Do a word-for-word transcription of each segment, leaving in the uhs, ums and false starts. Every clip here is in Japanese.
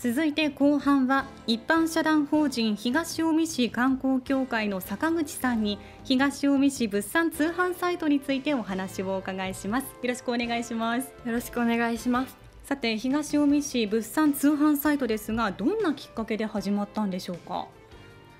続いて後半は一般社団法人東近江市観光協会の坂口さんに東近江市物産通販サイトについてお話をお伺いします。よろしくお願いします。 よろしくお願いします。 さて、東近江市物産通販サイトですが、どんなきっかけで始まったんでしょうか？ はい、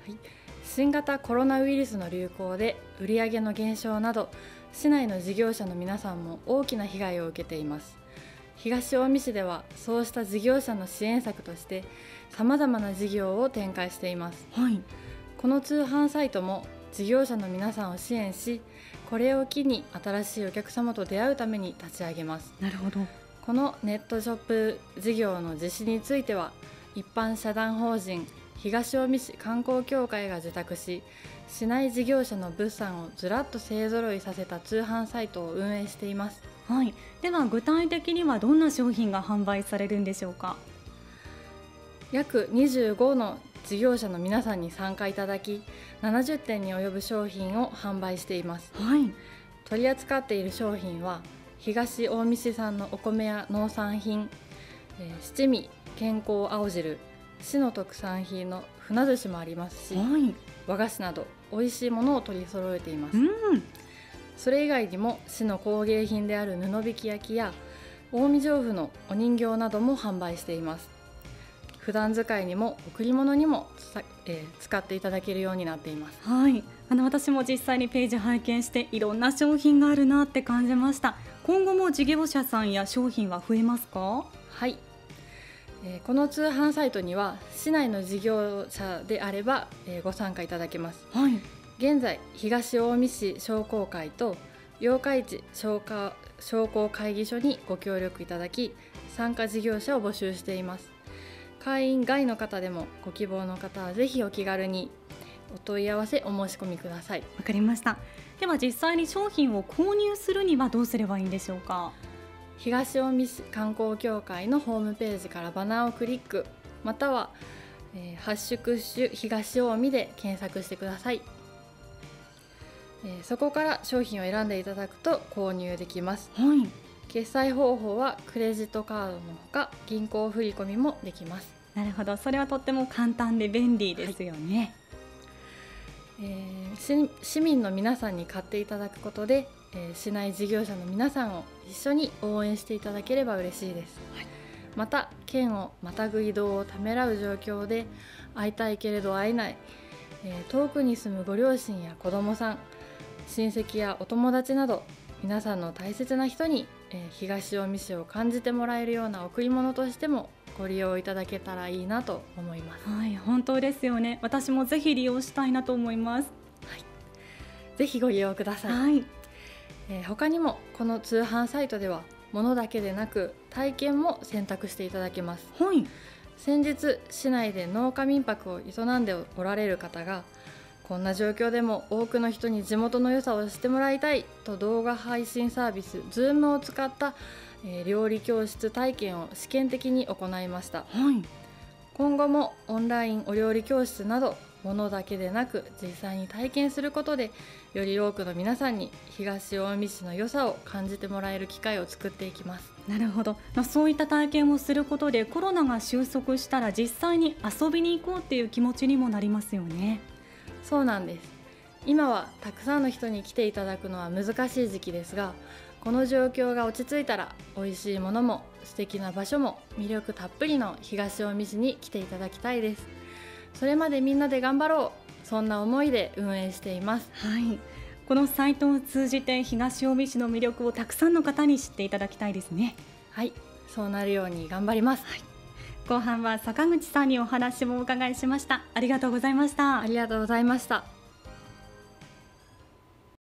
新型コロナウイルスの流行で売上の減少など、市内の事業者の皆さんも大きな被害を受けています。東近江市ではそうした事業者の支援策としてさまざまな事業を展開しています。 はい、 この通販サイトも事業者の皆さんを支援し、これを機に新しいお客様と出会うために立ち上げます。 なるほど。 このネットショップ事業の実施については、一般社団法人東近江市観光協会が受託し、市内事業者の物産をずらっと勢ぞろいさせた通販サイトを運営しています。 はい、では具体的にはどんな商品が販売されるんでしょうか？ 約にじゅうごの事業者の皆さんに参加いただき、ななじゅってんに及ぶ商品を販売しています。 はい、 取り扱っている商品は東近江市産のお米や農産品、えー、七味健康青汁、市の特産品の船寿司もありますし、 はい、 和菓子など美味しいものを取り揃えています。 うん、 それ以外にも市の工芸品である布引き焼きや近江上布のお人形なども販売しています。普段使いにも贈り物にも、えー、使っていただけるようになっています。 はい、あの私も実際にページ拝見していろんな商品があるなって感じました。今後も事業者さんや商品は増えますか？ はい、えー、この通販サイトには市内の事業者であれば、えー、ご参加いただけます。 はい、 現在東近江市商工会と八日市商工商工会議所にご協力いただき、参加事業者を募集しています。会員外の方でもご希望の方はぜひお気軽にお問い合わせお申し込みください。 わかりました。では実際に商品を購入するにはどうすればいいんでしょうか？ 東近江市観光協会のホームページからバナーをクリック、または、えー、ハッシュクッシュ東近江で検索してください。えー、そこから商品を選んでいただくと購入できます。 はい、 決済方法はクレジットカードのほか銀行振込もできます。 なるほど。それはとっても簡単で便利ですよね。 はい、えー、市民の皆さんに買っていただくことで、えー、市内事業者の皆さんを一緒に応援していただければ嬉しいです。はい、また県をまたぐ移動をためらう状況で会いたいけれど会えない、えー、遠くに住むご両親や子どもさん、親戚やお友達など皆さんの大切な人に、えー、東近江市を感じてもらえるような贈り物としてもご利用いただけたらいいなと思います。 はい、本当ですよね。私もぜひ利用したいなと思います。 はい、ぜひご利用ください。 はい、 えー、他にもこの通販サイトでは物だけでなく体験も選択していただけます。 はい、 先日市内で農家民泊を営んでおられる方が、こんな状況でも多くの人に地元の良さを知ってもらいたいと動画配信サービス Zoom を使った、えー、料理教室体験を試験的に行いました。 はい、 今後もオンラインお料理教室など物だけでなく実際に体験することで、より多くの皆さんに東近江市の良さを感じてもらえる機会を作っていきます。 なるほど。まあ、そういった体験をすることでコロナが収束したら実際に遊びに行こうっていう気持ちにもなりますよね。 そうなんです。今はたくさんの人に来ていただくのは難しい時期ですが、この状況が落ち着いたら美味しいものも素敵な場所も魅力たっぷりの東近江市に来ていただきたいです。それまでみんなで頑張ろう、そんな思いで運営しています。 はい、このサイトを通じて東近江市の魅力をたくさんの方に知っていただきたいですね。 はい、そうなるように頑張ります。はい、 後半は坂口さんにお話もお伺いしました。ありがとうございました。 ありがとうございました。